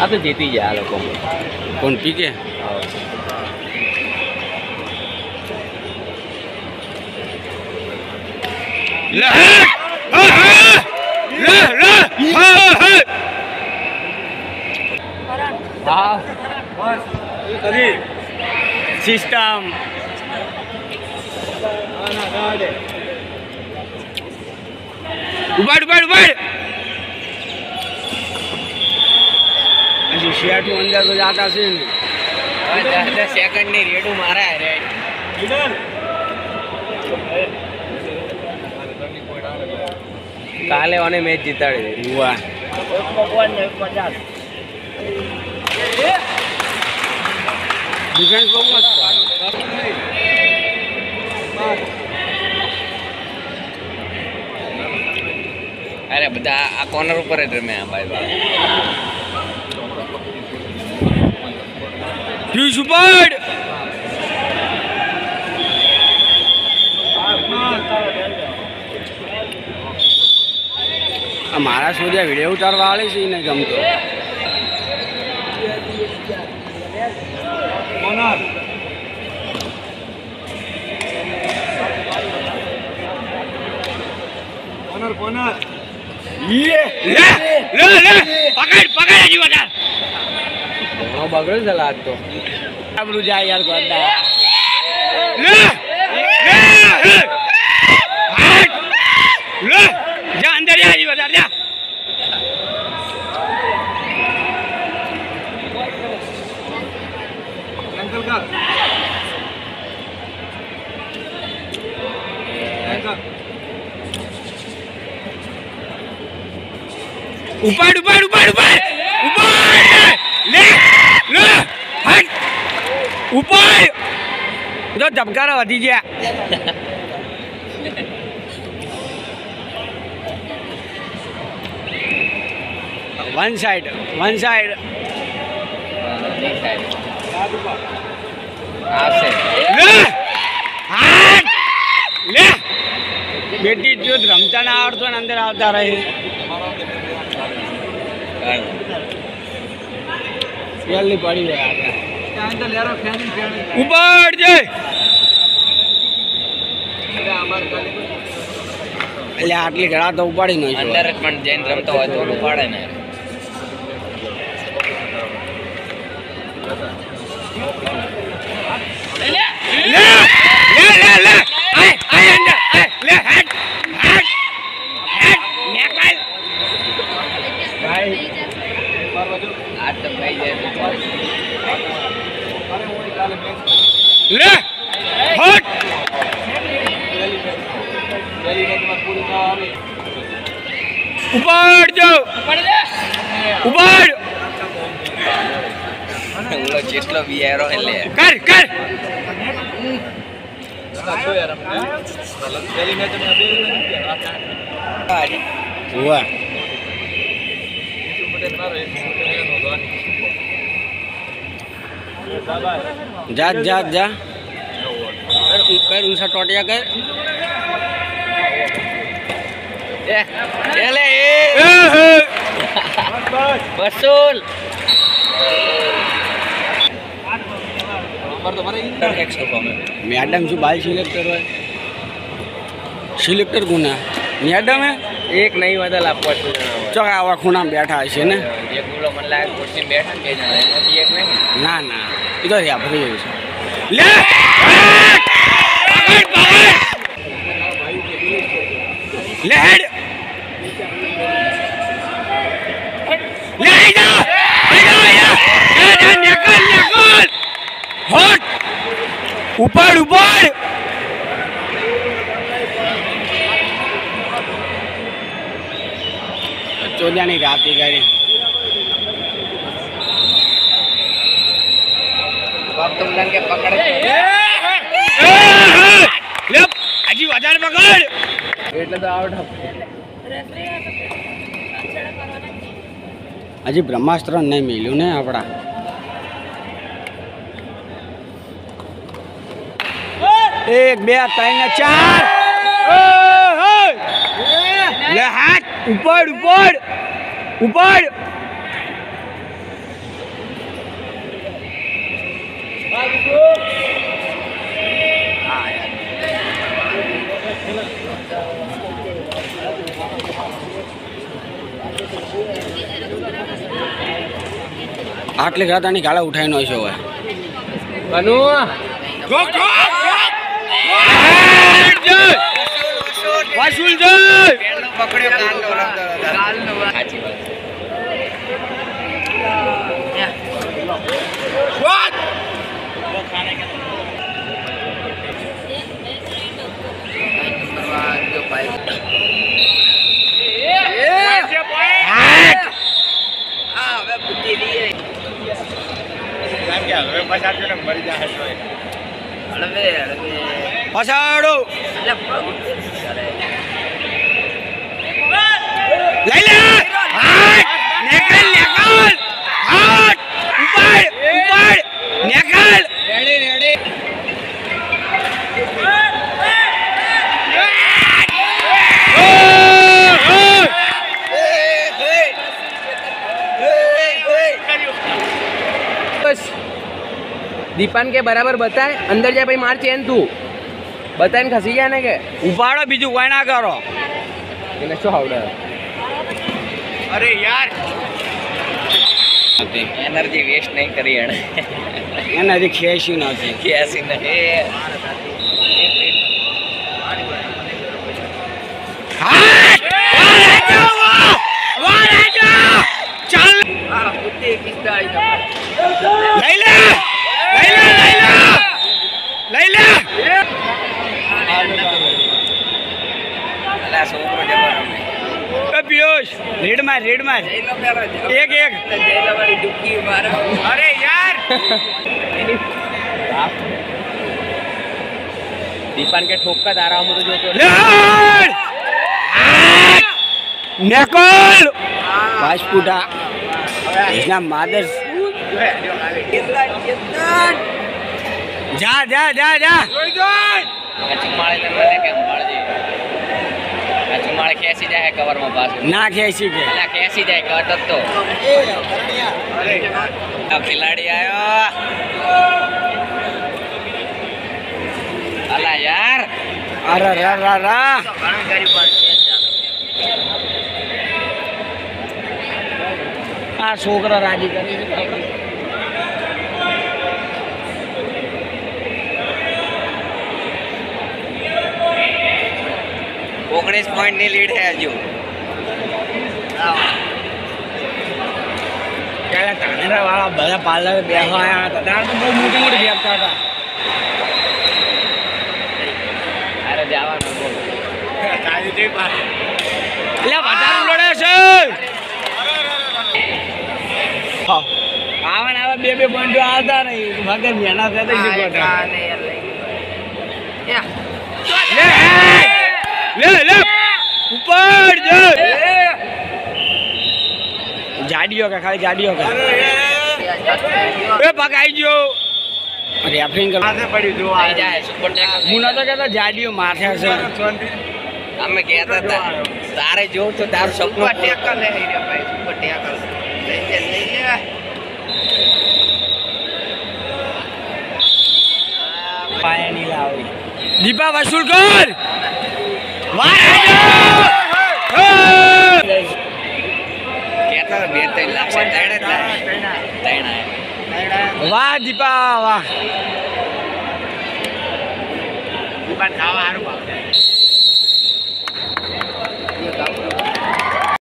આ તો જીતી ગયા આ લોકો. કોણ પીકે? સિસ્ટમ ઉબાડ ઉબાડ ઉબાડ હજી શિયાટું અંદર તો જાતા છે ને 10 સેકન્ડ ની રેડું મારા રેડ કાલે ઓને મેચ જીતાડી. વાહ ડિફેન્સ બહુ મસ્ત. અરે બધા આ કોર્નર ઉપર જ રમે ભાઈ. ફ્યુઝ ઉપર મારા સૂર્યા વિડીયો ઉતારવા વાળી છે ને ગમતો. કોર્નર લે લે લે પકડ પકડ હજી વધાર બગડ્યું છે લાગ તો આપણું જાય યાર ગોડા લે લે જા અંદર હજી વધાર જા. ઉપાડ ઉપાડ ઉપાડ ઉપાડ ઉપાડ લે લે હટ ઉપાડ તો ધબકારા વધી ગયા. વન સાઈડ આવશે લે હટ લે બેટી જો રમતા ના આવડતો ને અંદર આવતા રહે. જલ્દી પડી જાય ઉપર જય એટલે આટલી ઘડા તો ઉપાડી નહીં અંદર જ પણ જઈને રમતો હોય તો ઉપાડે ને. લે લે લે લે આય આય અંદર આય લે હેડ હેડ હેડ મેકલ ભાઈ આ તો કઈ જાય લે હટ ઉપાડ જાઓ ઉપાડ ઓલો જેટલો વિયારો એટલે કર કર વાહ जा जा जा कर उनसा टोटिया कर ले वसूल मैडम जो बाल सिलेक्टर है सिलेक्टर गुना मैडम है एक नहीं बदल आपको चौक आवा खूना बैठा है ने एक बोलो मन लायक कुर्सी में बैठा के जाना है एक नहीं ना ना इधर या भरी है ले पकड़ पकड़ ले हेड ले जा निकल निकल हट ऊपर ऊपर चौदह नहीं रात गई तुम के पकड़ हजी વધારે પકડ એટલે તો આઉટ હજી બ્રહ્માસ્ત્ર નહીં મિલ્યું ને આપણા एक बे तीन चार ले हाथ ऊपर ऊपर ऊपर આટલી ઘાતાની ગાળા ઉઠાઈ નો છે હવે બનુ વસૂલ જય પકડ્યો કાલનો સાચી વાત પછાડો લઈ લે નેકલ નેકલ હાટ ઉપર ઉપર નેકલ રેડી રેડી दीपान के बराबर बताए अंदर जा भाई मार चेन तू बताए खसी जाने के ઉપાડો બીજું કોઈ ના કરો એને શું આવડે અરે યાર એનર્જી વેસ્ટ નહીં કરી એને એને હજી ખેંચ્યું નથી કેસી નહીં ચાલ આ બુદ્ધિ કિસ્તા લઈ લે લઈ લે લઈ લે લઈ લે અલા છોકરો જબર એ પિયુષ રેડ માર એક એક તમારી ડુબકી મારો અરે યાર दीपान के ठोक का दारा हम तो जो तो લડ નેકલ પાસપુટા એના માદર જા જા જા જા चुमाड़े ने मैंने क्या मार दी चुमाड़े कैसी जाए कवर में पास ના ખેંચી કે अला कैसी जाए कवर तक तो अब खिलाड़ी आयो अला यार અરે રા રા રા આ છોકરા રાજી કરી છે 19 पॉइंट ની લીડ है हजू ત્યારે ધાનેરા વાળા બધા પાર્લર બેસવા આવ્યા હતા ત્યારે તો બહુ મોટી મોટી બેસતા હતા अरे जावा बोल એટલે વધારે ઉલડે છે આવા ને આવા બે બે બંડો આવતા નહીં વગર મહેનત થતી જ ગોઠા લે લે ઉપર જ જાડીઓ કે ખાલી જાડીઓ કે એ પકાઈ ગયો રેફરિંગ માથે પડ્યું જો नहीं जाए सुपर टेक હું નતો કહેતો જાડીઓ માથે છે અમે કહેતા હતા તારે જો તો તારું સપનું ટેકર લે રે ભાઈ સુપર ટેકર લઈ લે પાયાની લાવી દીપા વસૂલ કર કહેતા બે 3 લાખ છે ત્રણ વાહ દીપા વાહ ખાવા સારું ભાવ